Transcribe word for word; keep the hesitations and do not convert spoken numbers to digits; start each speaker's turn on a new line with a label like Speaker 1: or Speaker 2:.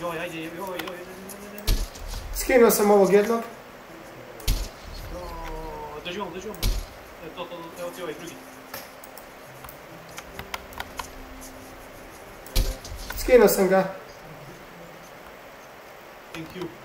Speaker 1: Joj, ajde, joj, joj, joj.
Speaker 2: Skinuo sam ovog jednog.
Speaker 1: Drži vam, drži vam. To, to, evo ti ovaj drugi.
Speaker 2: Skinuo sam ga.
Speaker 1: Thank you.